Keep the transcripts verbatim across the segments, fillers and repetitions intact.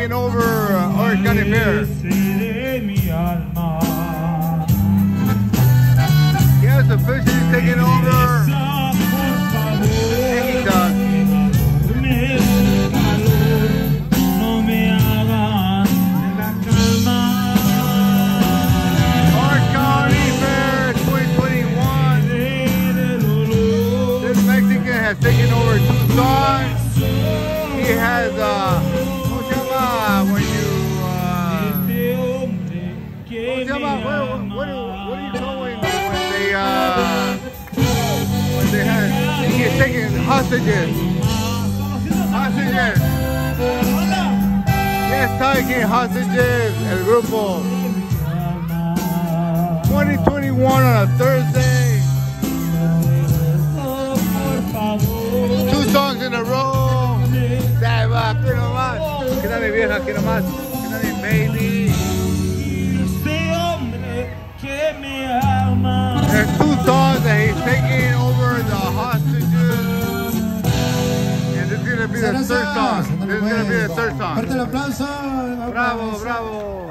taking over uh, Orange County Fair. He has officially taken over. And he does. Orange County Fair twenty twenty-one. This Mexican has taken over two songs. He has, uh, ¿cómo se llama when you, uh, ¿cómo se llama? What, what, what are you calling when they, uh, when they have, he is taking hostages? Hostages. Yes, taking hostages, el grupo. twenty twenty-one on a Thursday. Two songs in a row. Aquí nomás, que dale vieja, aquí nomás, que dale baby. There's two songs that he's taking over the hostages, and this is gonna be the third song. This is gonna be the third song. Fuerte el aplauso. Bravo, bravo.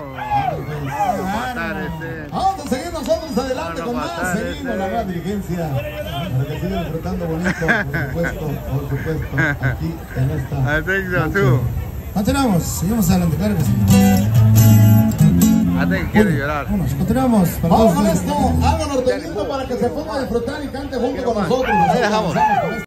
Vamos a seguir nosotros adelante con más. Seguimos la nueva dirigencia. Para que sigan disfrutando bonito, por supuesto, por supuesto, aquí en esta. I think so too. Continuamos, seguimos adelante, claro que sí. I think quiere llorar. Vámonos, continuamos. Vamos con esto, algo norteñito para que se ponga a disfrutar y cante junto con nosotros. Ahí dejamos.